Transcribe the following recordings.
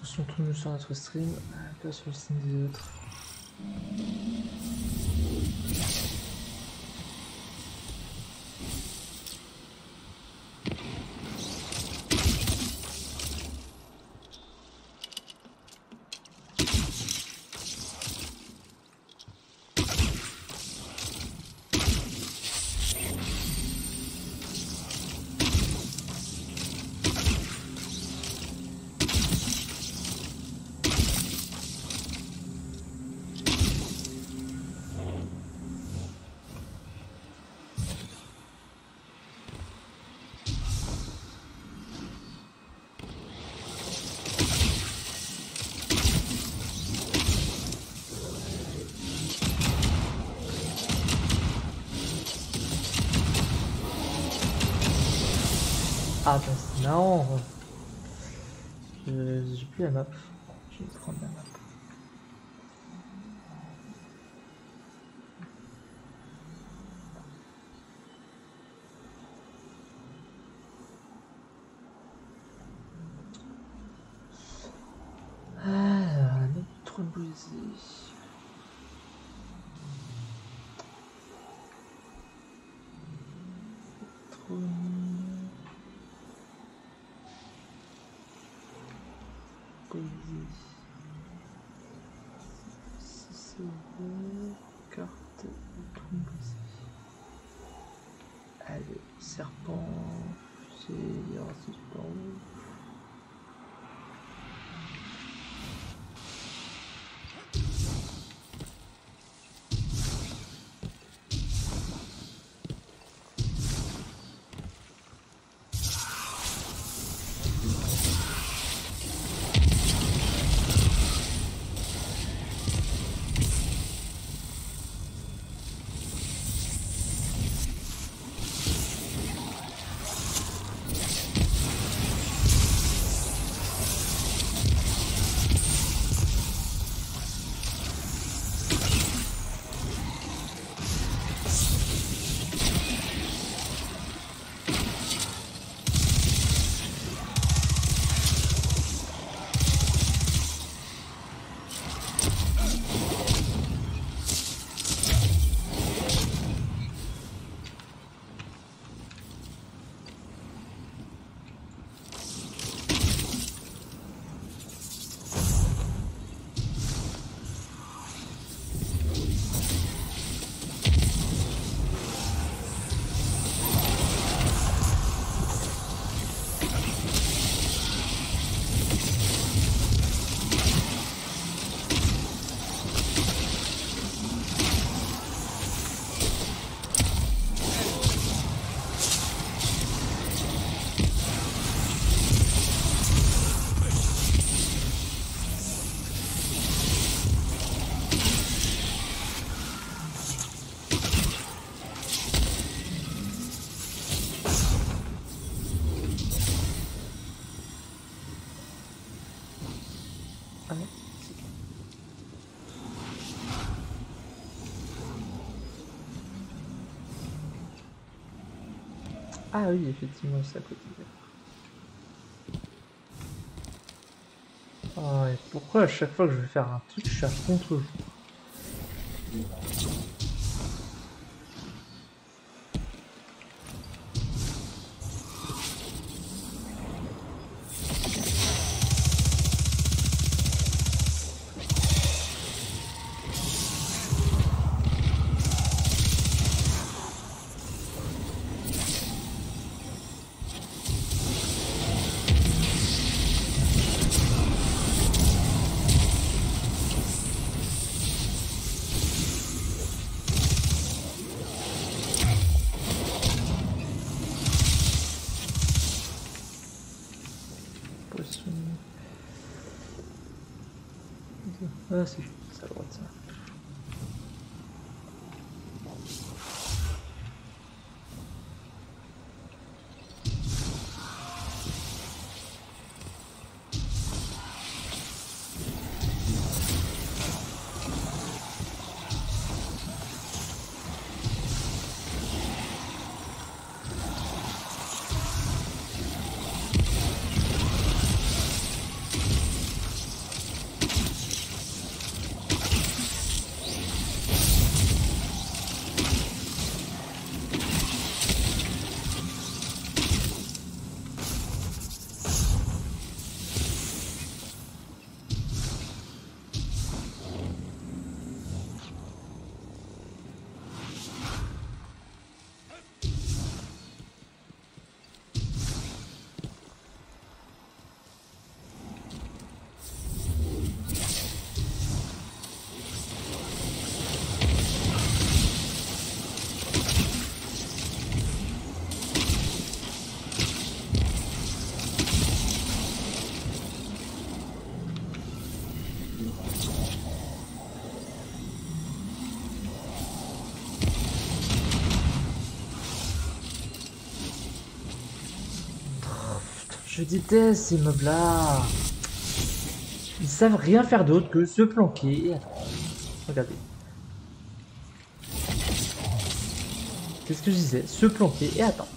sont tous nus sur notre stream, pas sur le stream des autres. Ah bah c'est marrant. J'ai plus la map. Je vais prendre la map. Ah, notre baiser. Trop poésie. Si c'est vrai, carte de tromboisie. Allez, serpent, c'est les races du port. Ah oui, effectivement, c'est à côté. Ah, et pourquoi à chaque fois que je vais faire un truc, je suis à contre-jour? Ah si, ça a le droit de ça. Je déteste ces meubles-là. Ils savent rien faire d'autre que se planquer et attendre. Regardez. C'est ce que je disais, se planquer et attendre.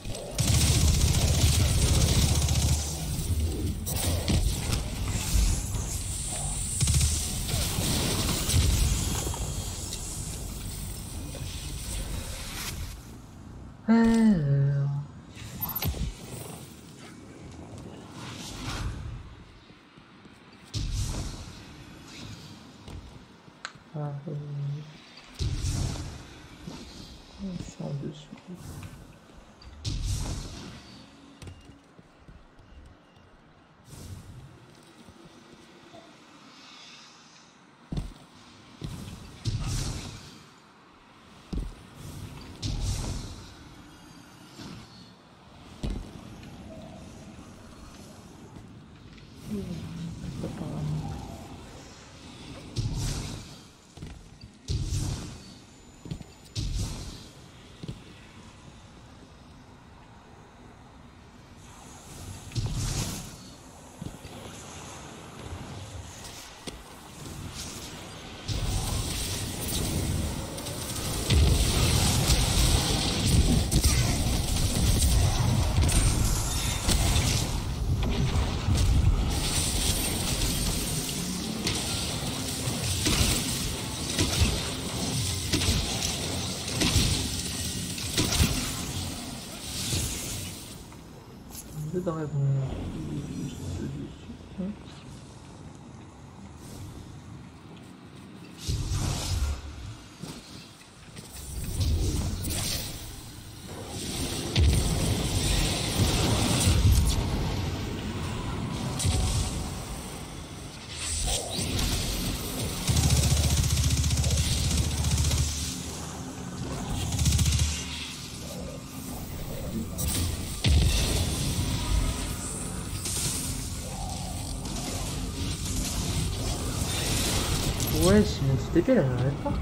C'est en dessous. Le dragon juste dessus. Ouais, c'est une petite épée là, j'arrête pas.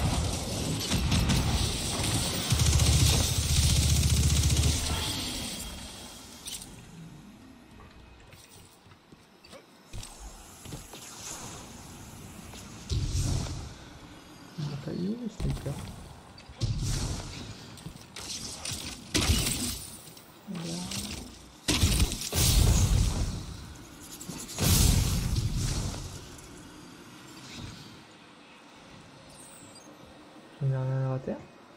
On va pas eu le sniper. Je n'ai rien à terre.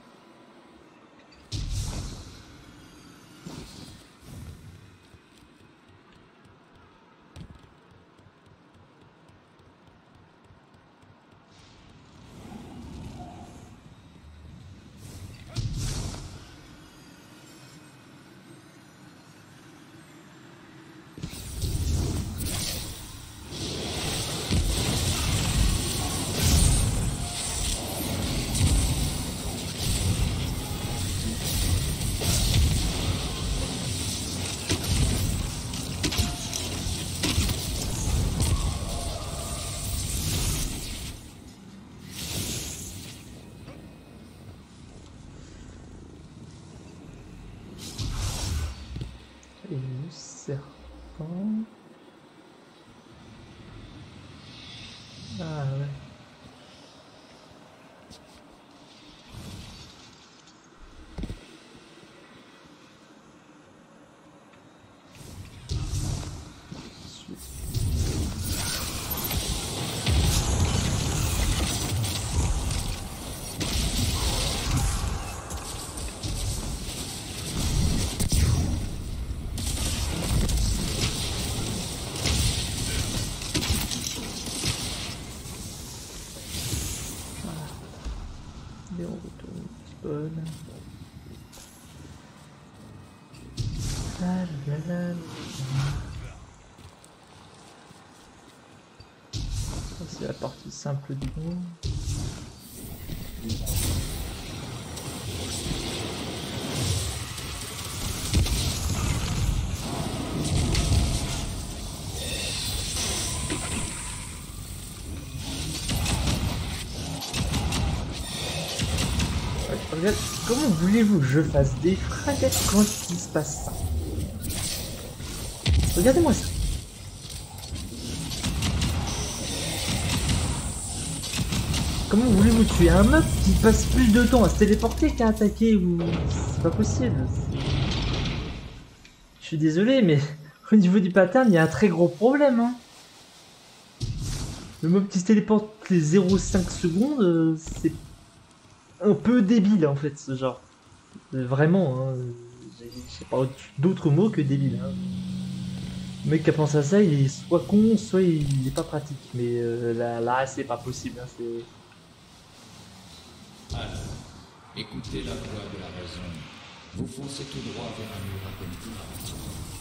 Et le serpent. Ah ouais. Et on retourne au spawn. Ça c'est la partie simple du monde. Regarde, comment voulez-vous que je fasse des fragettes quand il se passe ça? Regardez-moi ça. Comment voulez-vous tuer un mob qui passe plus de temps à se téléporter qu'à attaquer ou... C'est pas possible. Je suis désolé, mais au niveau du pattern, il y a un très gros problème. Hein. Le mob qui se téléporte les 0,5 secondes, c'est un peu débile en fait ce genre. Vraiment, hein, j'ai pas d'autres mots que débile. Hein. Le mec qui a pensé à ça, il est soit con, soit il est pas pratique. Mais là c'est pas possible. Hein, c'est... Alors, écoutez la voix de la raison. Vous foncez tout droit vers un mur incompréhensible.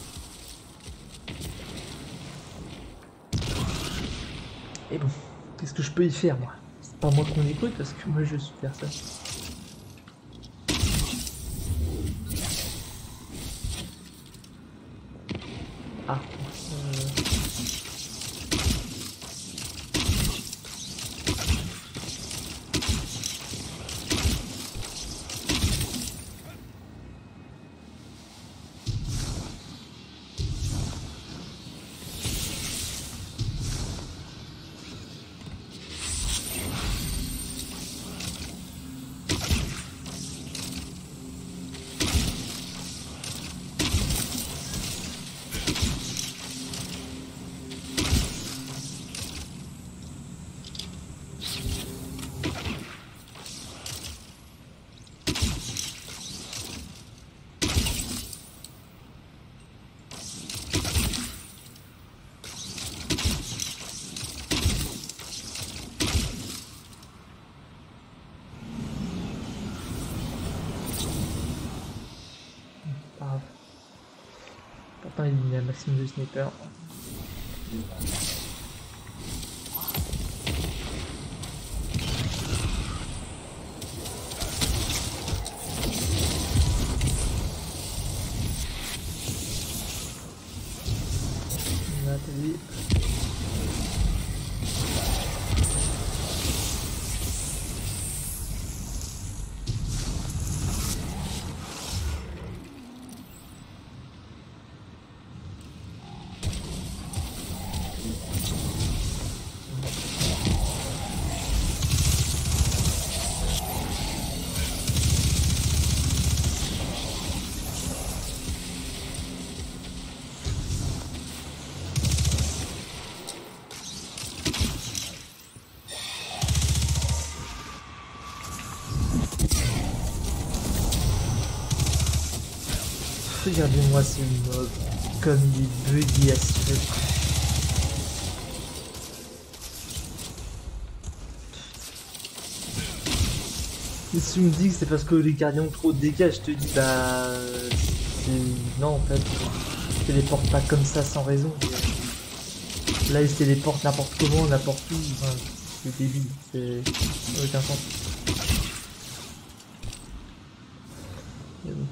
Et bon, qu'est-ce que je peux y faire moi? C'est pas moi qu'on écoute parce que moi je suis personne. Ah. Pourtant il y a un maximum de snipers. Là, t'as vu. Regardez-moi ce mob, comme il est bugué à ce fait. Et si tu me dis que c'est parce que les gardiens ont trop de dégâts, je te dis bah... Non en fait, ils se téléportent pas comme ça sans raison. Là ils se téléportent n'importe comment, n'importe où, enfin, c'est débile, c'est aucun sens. Mais bon.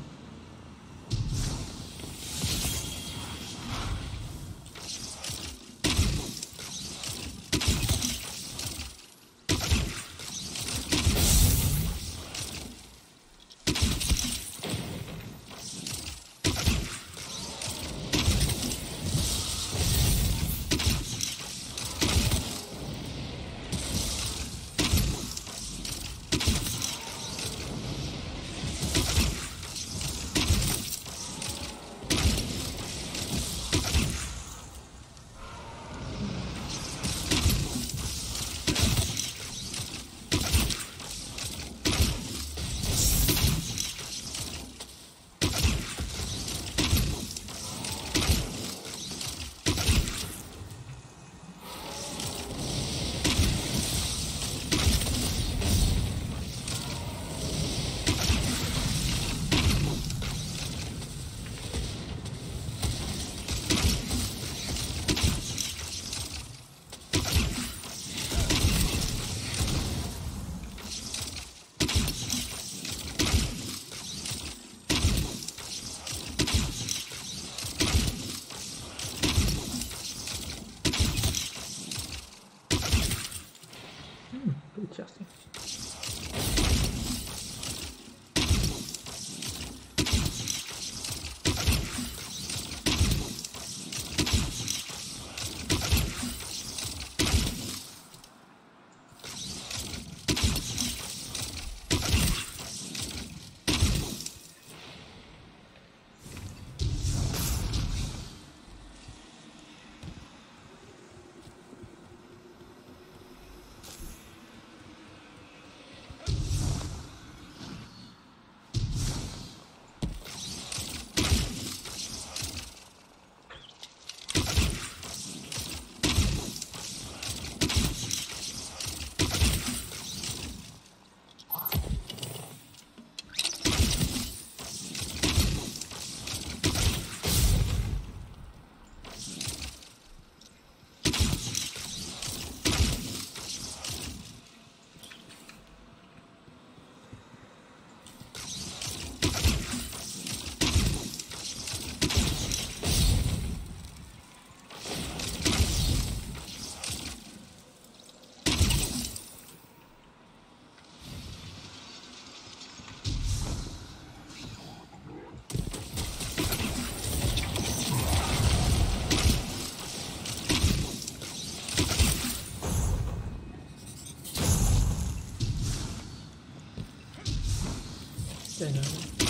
scène. Hein.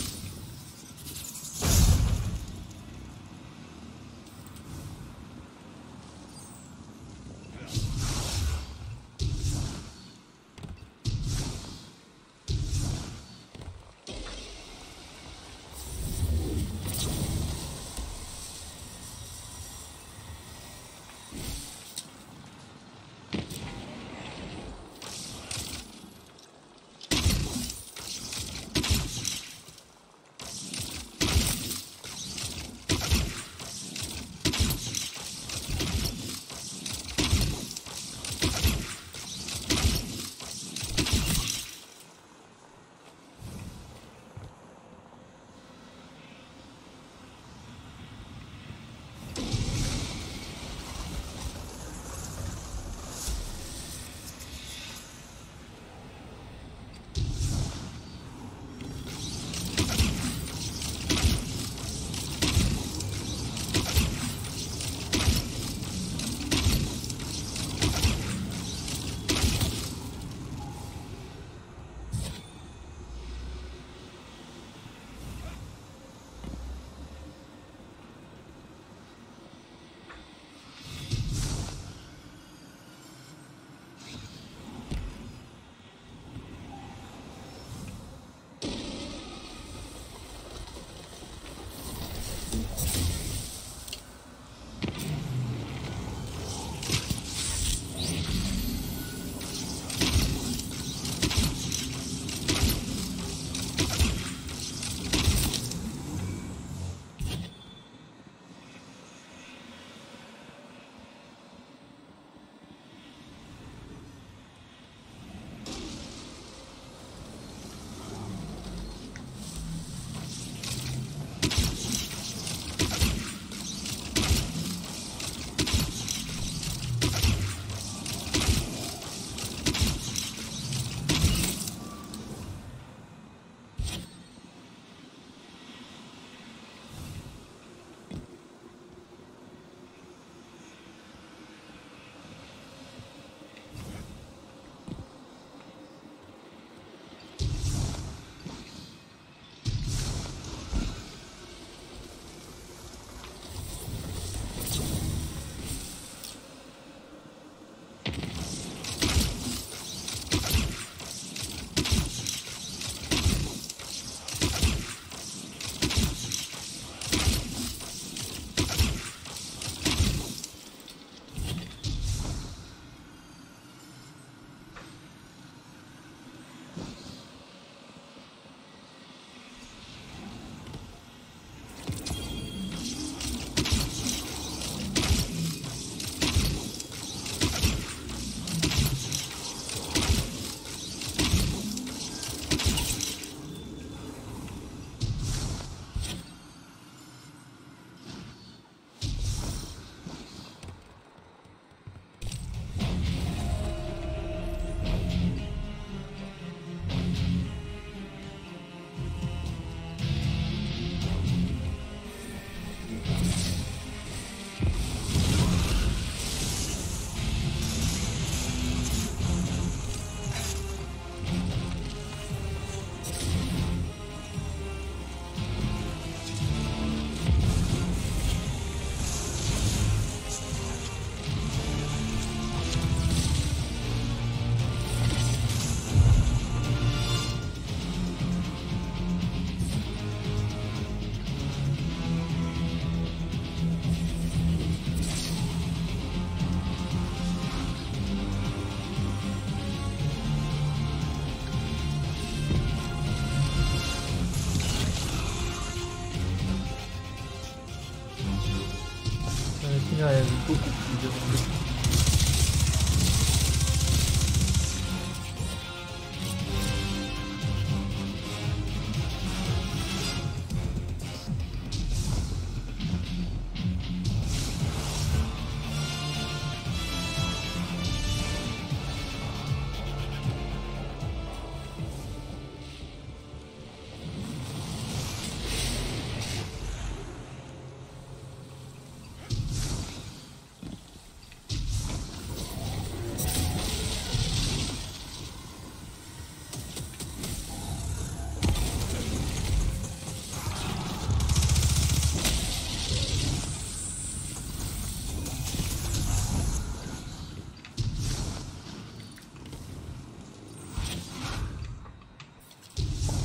beaucoup plus demandé.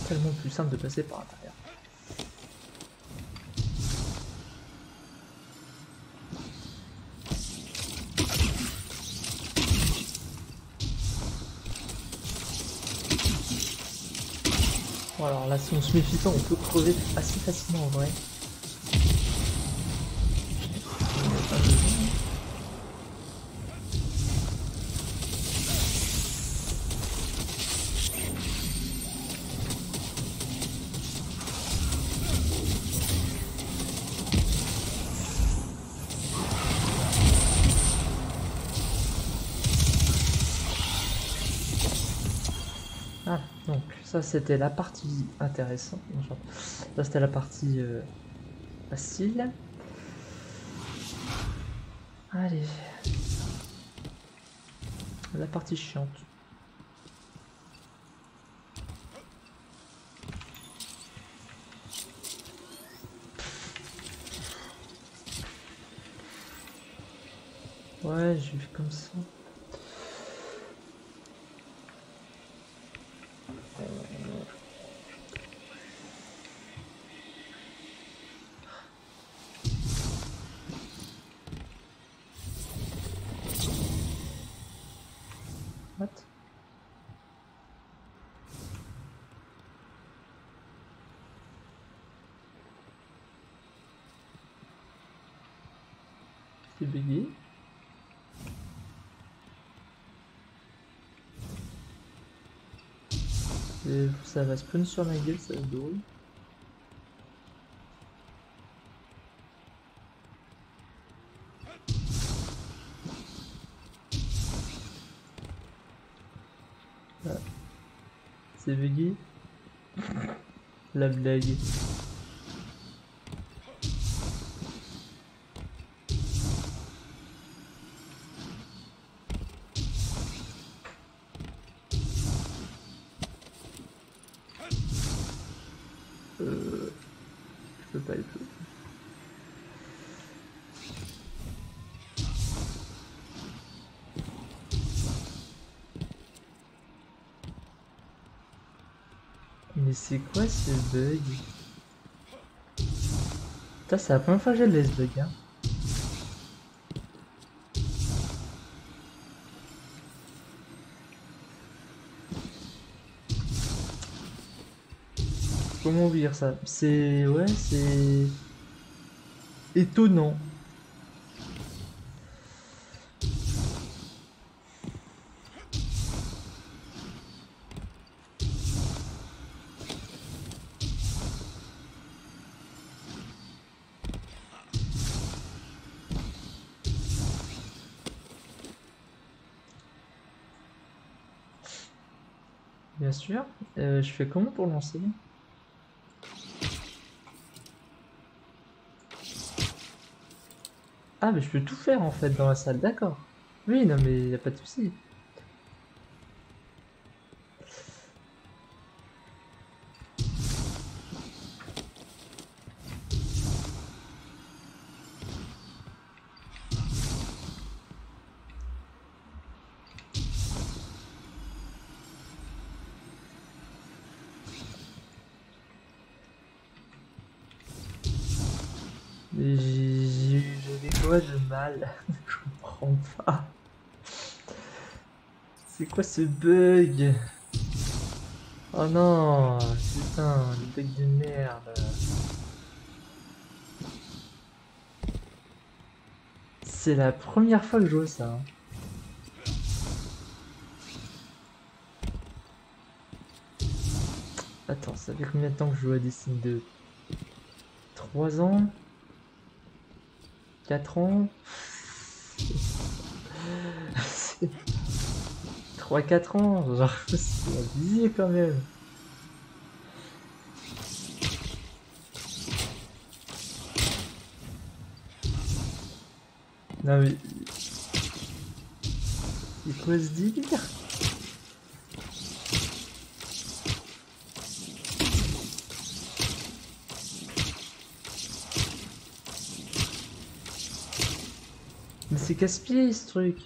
tellement plus simple de passer par l'intérieur. Bon, alors là, si on se méfie pas, on peut crever assez facilement en vrai. Ah, donc ça c'était la partie intéressante. Ça c'était la partie facile. Allez. La partie chiante. Ouais, je vais comme ça. What? C'est bugué. Et ça va spawn sur ma gueule, ça va être drôle. Ah. C'est bugué. La blague. Je peux pas le faire. Mais c'est quoi ce bug? Putain, c'est la première fois que j'ai ce bug, hein. Comment dire ça? C'est... ouais, c'est... étonnant. Bien sûr. Je fais comment pour lancer? Ah, mais je peux tout faire en fait dans la salle, d'accord. Oui, non, mais y a pas de souci. Mais j'ai quoi de mal? Je comprends pas. C'est quoi ce bug? Oh non, putain, le bug de merde. C'est la première fois que je vois ça, hein. Attends, ça fait combien de temps que je joue à Destiny 2? 3 ans? 4 ans? 3-4 ans? Genre, c'est abusé quand même. Non mais... c'est quoi ce délire? Mais c'est casse-pied ce truc.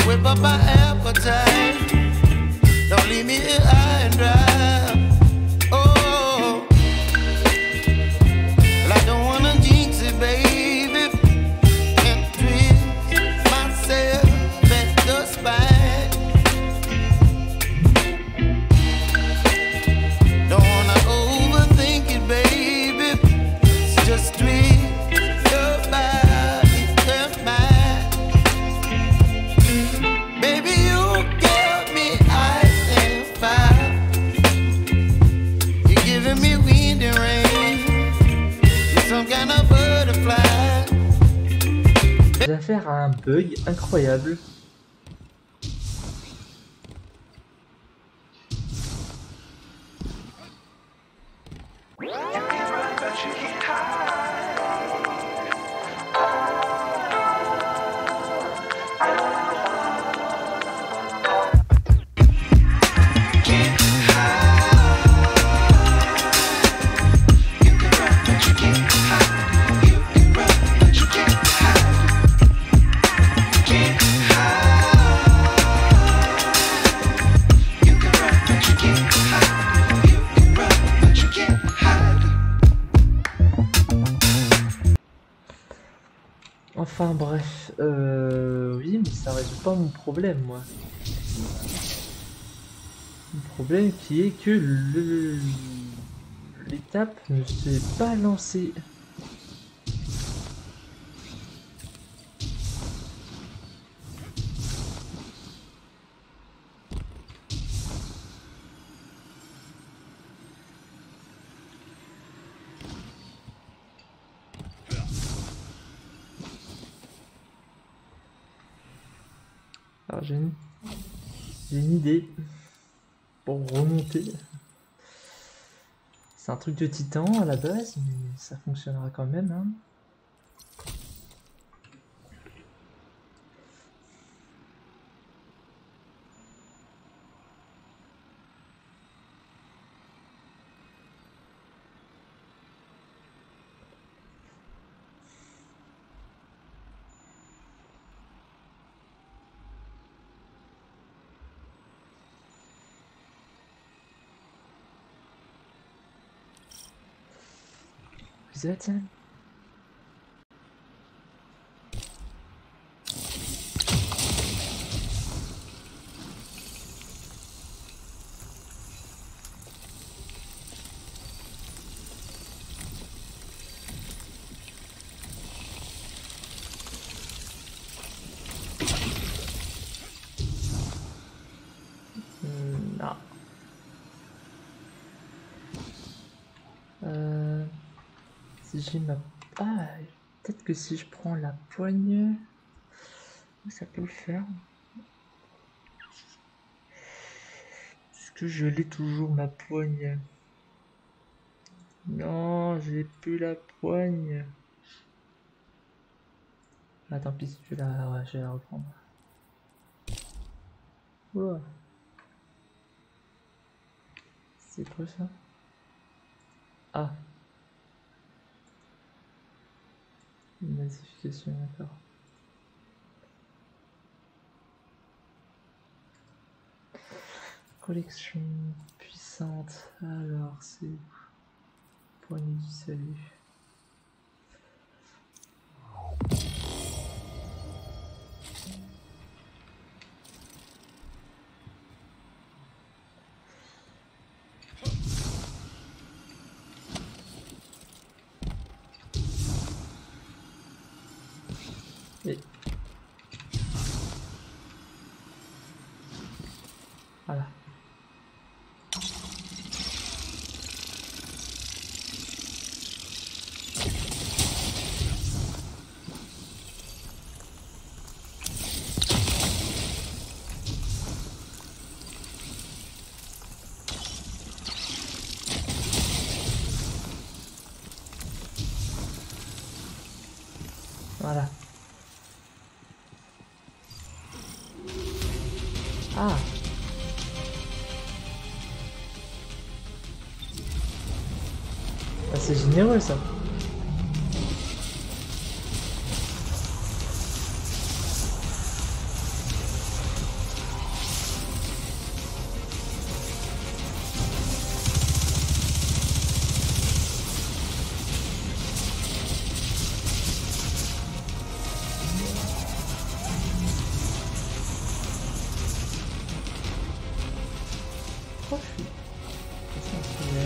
whip up my appetite. Don't leave me here high and dry. Oh, well, I don't wanna jinx it, baby. Can't twist myself at the spine. Don't wanna overthink it, baby. It's just twist your body and mine. Baby, you give me ice and fire. You're giving me wind and rain. You're some kind of butterfly. J'ai affaire à un bug incroyable. Enfin bref, oui, mais ça résout pas mon problème, moi. Mon problème qui est que l'étape ne s'est pas lancée. Alors j'ai une idée pour remonter. C'est un truc de titan à la base, mais ça fonctionnera quand même, hein. Vous êtes non. Si j'ai ma... Ah, peut-être que si je prends la poigne, ça peut le faire. Est-ce que je l'ai toujours ma poigne? Non, j'ai plus la poigne. Ah, tant pis, je vais la reprendre. Oula. C'est quoi ça? Ah. Une modification, d'accord. Collection puissante. Alors, c'est poignée du salut. Et voilà. Voilà. Ah. Ah, c'est généreux ça. crois que je suis passé en travers.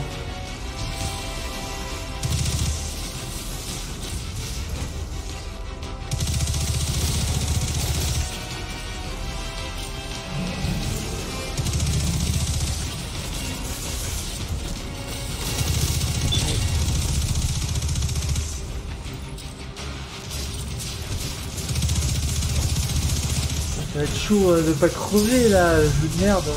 Ça va être chaud de pas crever là, jeu de merde.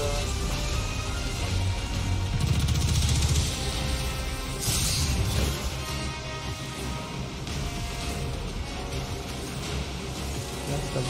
Là, ça va.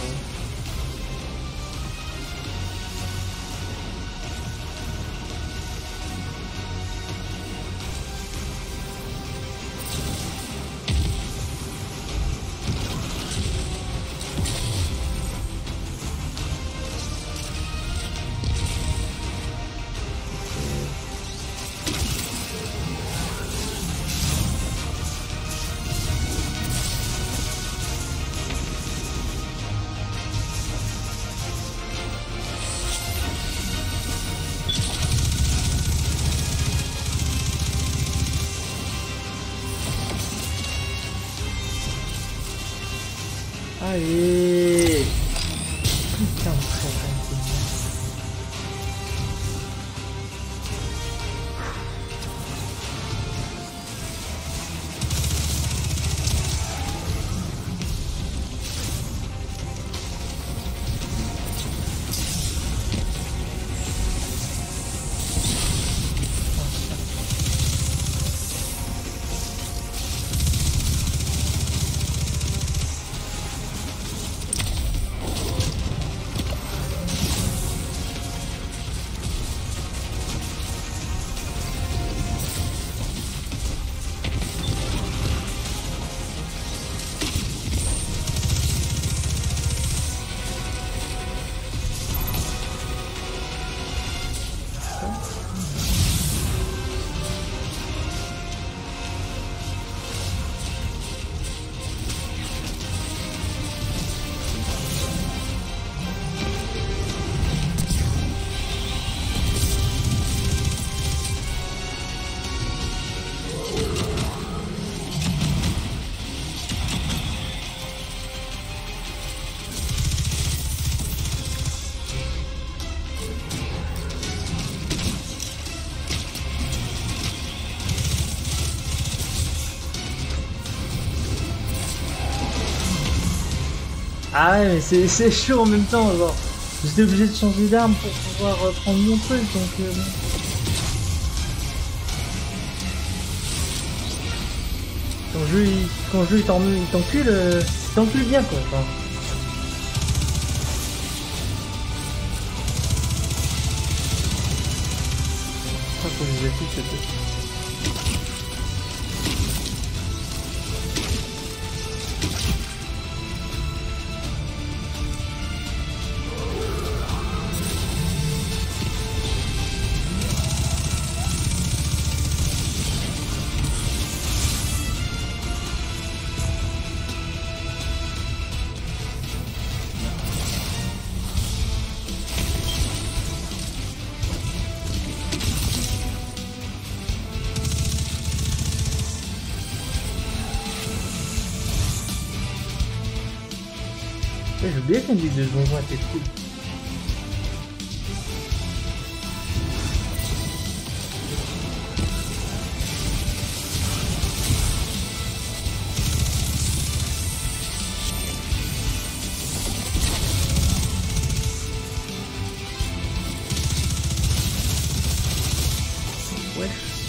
Allez. Putain de traître, c'est bien. Ah ouais, mais c'est chaud en même temps, genre. J'étais obligé de changer d'arme pour pouvoir prendre mon truc, donc bon. Quand le jeu il t'encule bien quoi. Enfin. Ça faut que je les affiche un peu. J'ai oublié qu'un livre de donjon était cool. Ouais.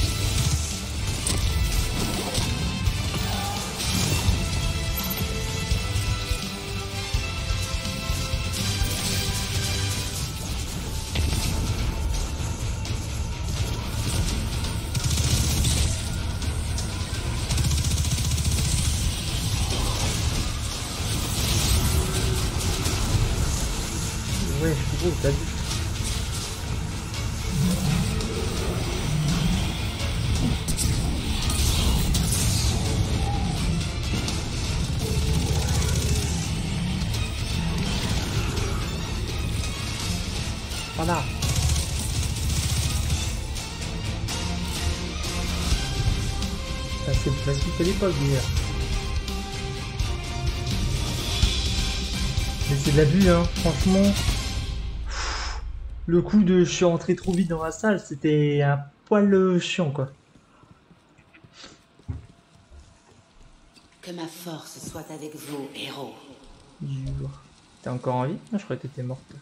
Ouais, je suis beau, t'as vu. Voilà. Ah, c'est plus facile qu'à l'époque déjà. Mais c'est de l'abus, hein, franchement. Le coup de je suis rentré trop vite dans la salle, c'était un poil chiant quoi. Que ma force soit avec vous, héros. Dur. T'es encore en vie? Ah, je croyais que t'étais morte.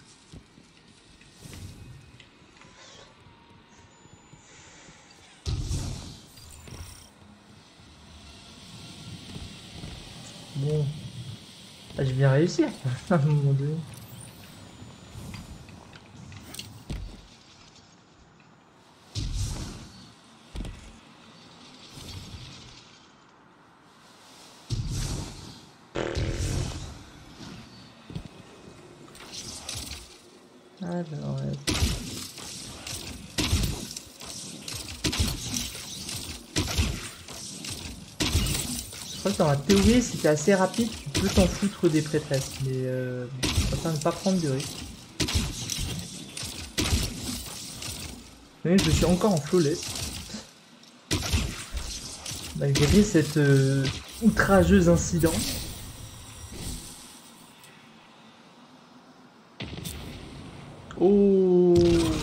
Bon. Ah, j'ai bien réussi à un moment donné. Alors, je crois que dans la théorie, si t'es assez rapide, tu peux t'en foutre des prêtresses. Mais je préfère ne pas prendre de risques. Mais je suis encore en flawless. Malgré cette outrageuse incident. Oh!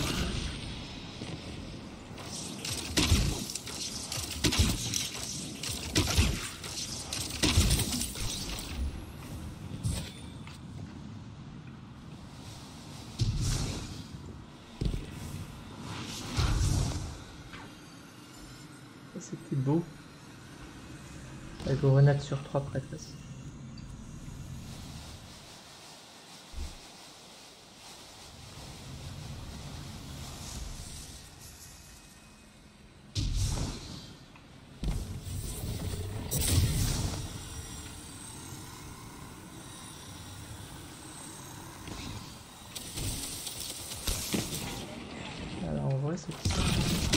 C'était beau. Avec grenade sur 3 prêtresses. Alors en vrai c'est ça.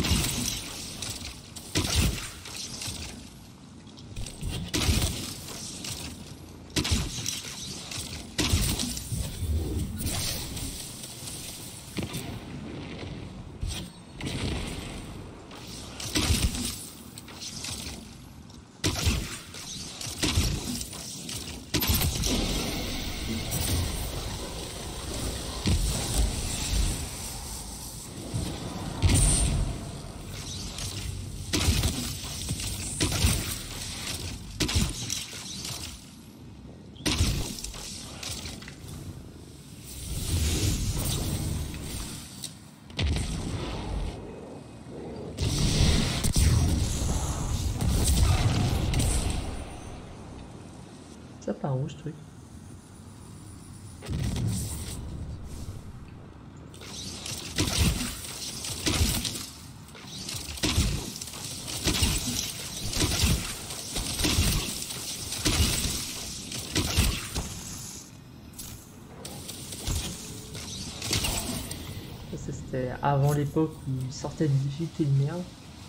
Ça part où ce truc? Ça c'était avant l'époque où il sortait de difficulté de merde.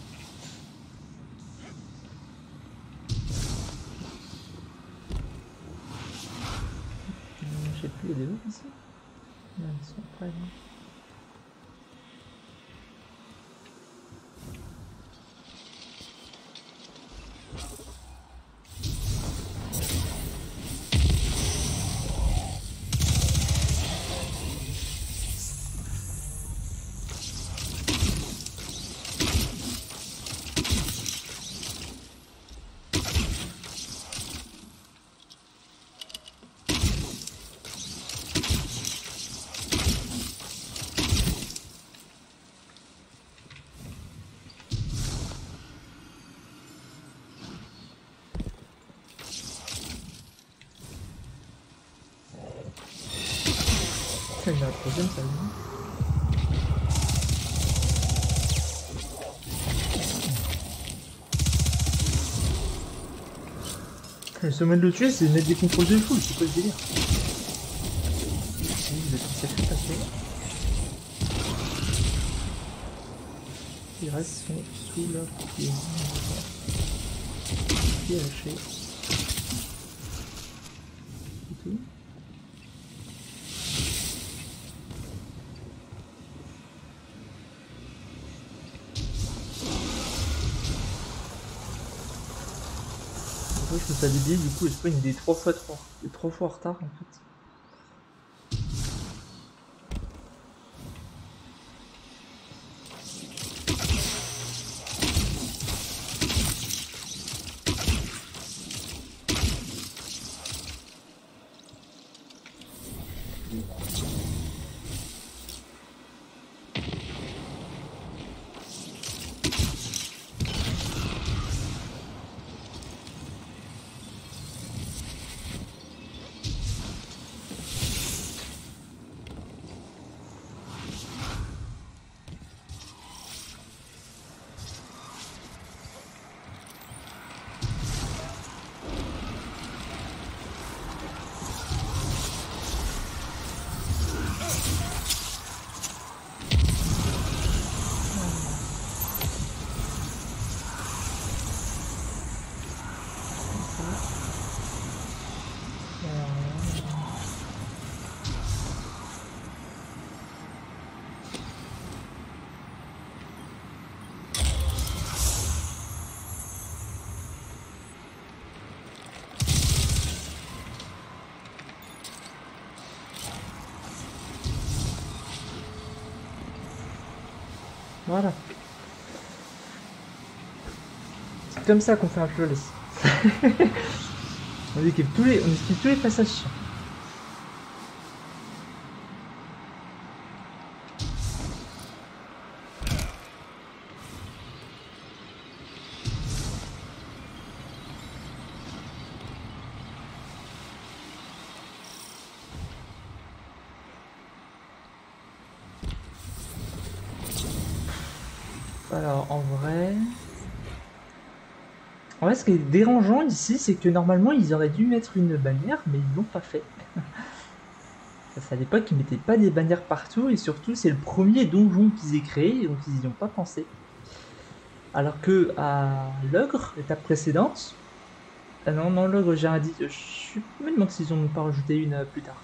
Je sais plus, il y a des autres ici? Non, ils sont prêts. Non. Il y a un troisième, ça le seul moyen de le tuer, c'est de mettre des contrôles de foule, c'est quoi ce délire? Vous êtes censé faire passer. Les restes sont sous leur pied. Pied haché. C'est tout. je me suis débile, du coup, le spawn il est 3 fois en retard en fait. Voilà. C'est comme ça qu'on fait un flawless. On esquive tous les passages chiants. Alors en vrai, ce qui est dérangeant ici, c'est que normalement ils auraient dû mettre une bannière, mais ils l'ont pas fait. Parce qu'à l'époque ils mettaient pas des bannières partout, et surtout c'est le premier donjon qu'ils aient créé, donc ils n'y ont pas pensé. Alors que à l'ogre, l'étape précédente, ah non l'ogre j'ai dit, je me demande s'ils ont pas rajouté une plus tard.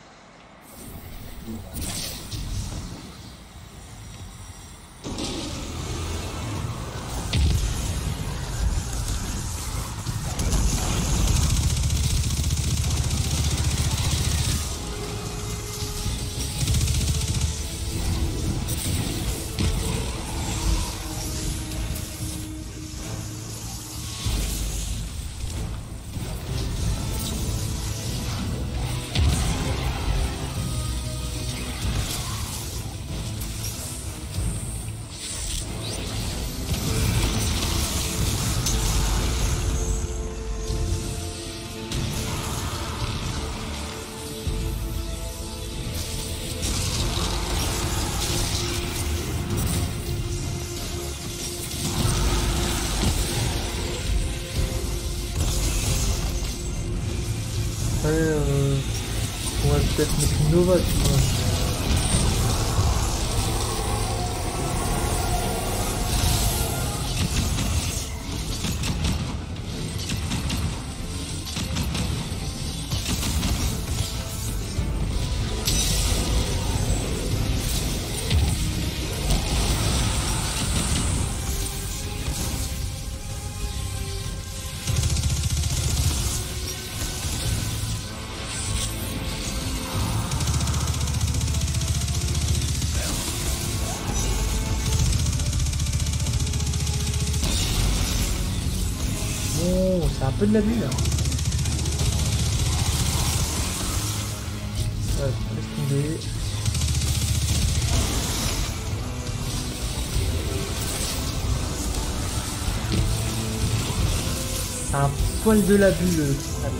On va peut-être mettre une Nova, tu vois. Oh, c'est un peu de l'abus là. Ouais, laisse tomber. C'est un poil de l'abus le cristal.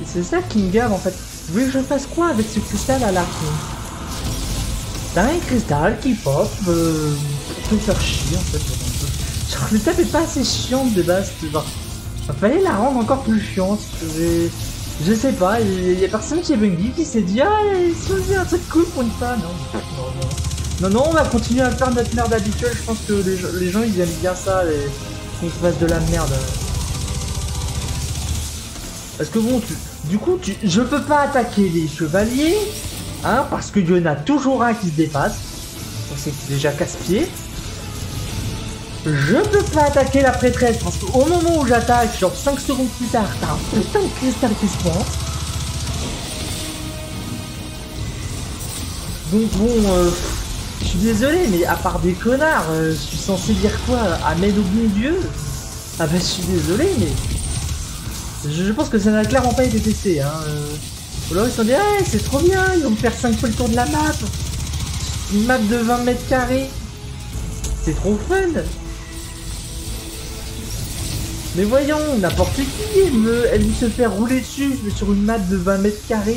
C'est ça qui me gave en fait. Vous voulez que je fasse quoi avec ce cristal à la con? T'as un cristal qui pop pour te faire chier en fait. Genre l'étape est pas assez chiante de base. Genre, fallait la rendre encore plus chiante. Je sais pas, il y a personne chez Bungie qui s'est dit ah si on faisait un truc cool pour une fois. Non, on va continuer à faire notre merde habituelle. Je pense que les gens ils aiment bien ça, qu'on fasse de la merde. Parce que bon, du coup, je peux pas attaquer les chevaliers, hein, parce qu'il y en a toujours un qui se dépasse. Ça c'est déjà casse-pied. Je peux pas attaquer la prêtresse, parce qu'au moment où j'attaque, genre 5 secondes plus tard, t'as un putain de cristal qui se pointe. Donc bon, je suis désolé, mais à part des connards, je suis censé dire quoi? Amen au bon Dieu? Ah bah je suis désolé, mais... Je pense que ça n'a clairement pas été testé, hein. Ou alors ils se sont dit, hey, c'est trop bien, ils vont me faire 5 fois le tour de la map. Une map de 20 mètres carrés. C'est trop fun. Mais voyons, n'importe qui, elle se fait rouler dessus sur une map de 20 mètres carrés.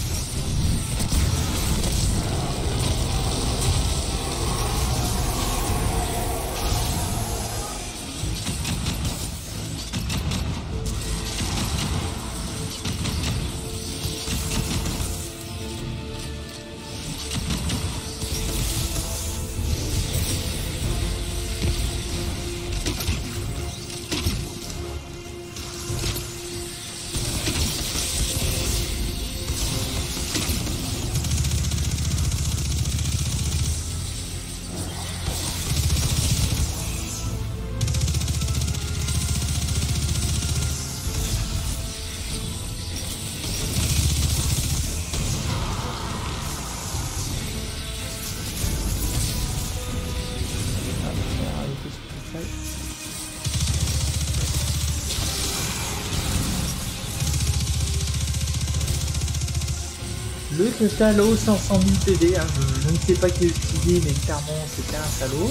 Le cristal au 500 000 PV, hein, je ne sais pas qui est utilisé, mais clairement c'était un salaud.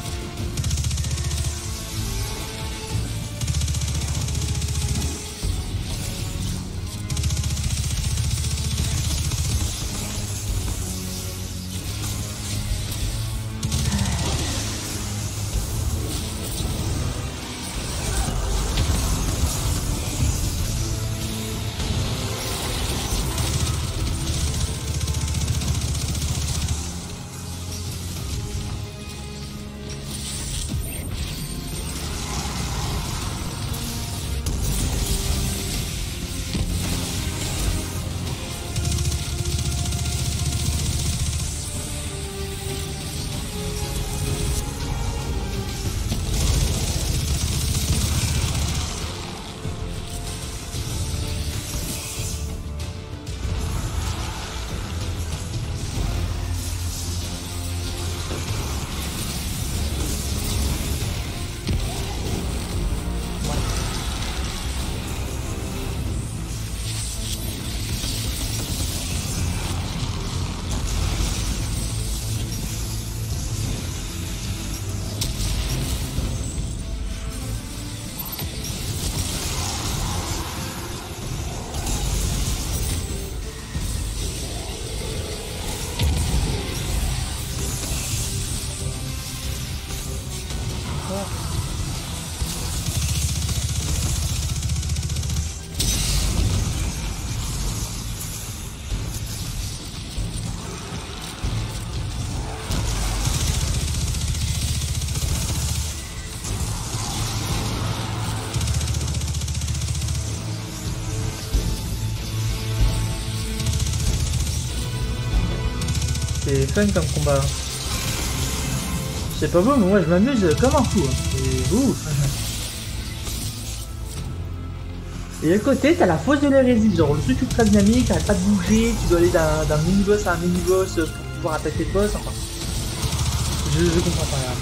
C'est fun comme combat. Je sais pas vous, mais moi je m'amuse comme un fou. C'est ouf. Et à côté, t'as la fosse de l'hérésie, genre le truc ultra dynamique, t'arrêtes pas de bouger, tu dois aller d'un mini-boss à un mini-boss pour pouvoir attaquer le boss, enfin... Je comprends pas là.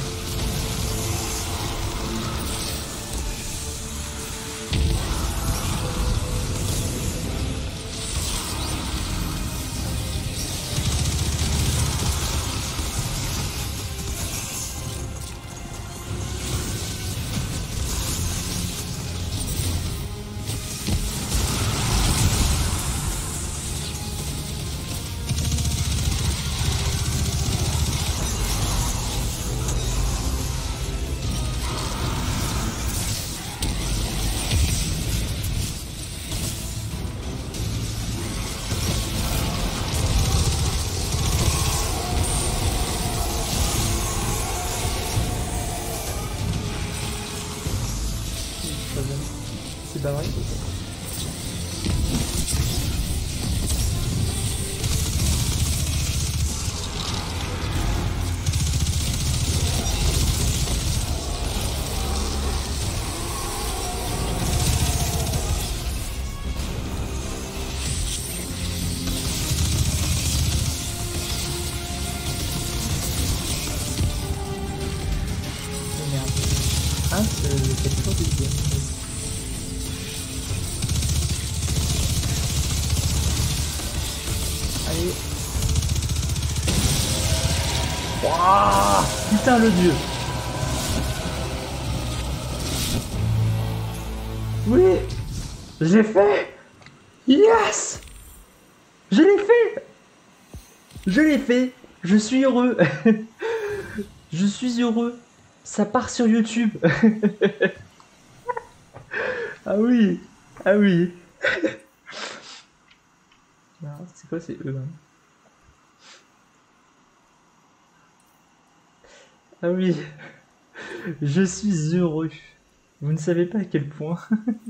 Allez. Wouah, putain le dieu. Oui, j'ai fait. Yes, je l'ai fait. Je l'ai fait. Je suis heureux. Je suis heureux. Ça part sur YouTube. Ah oui. Ah oui. C'est quoi, c'est eux hein. Ah oui. Je suis heureux. Vous ne savez pas à quel point.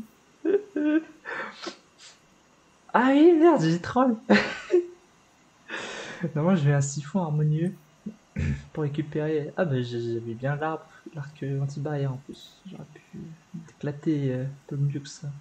Ah oui, merde, j'ai troll. Normalement, je vais un siphon harmonieux pour récupérer. Ah bah j'avais bien l'arbre, l'arc anti-barrière en plus. J'aurais pu éclater un peu mieux que ça.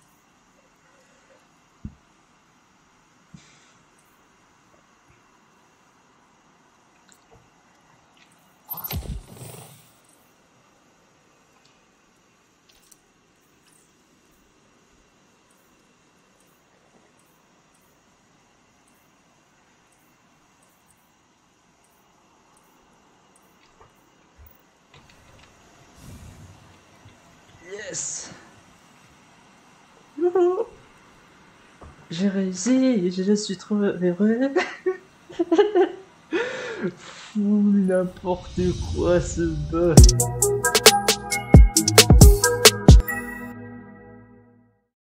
Yes. Youhou. J'ai réussi, je suis trop heureux. Fou n'importe quoi ce bug.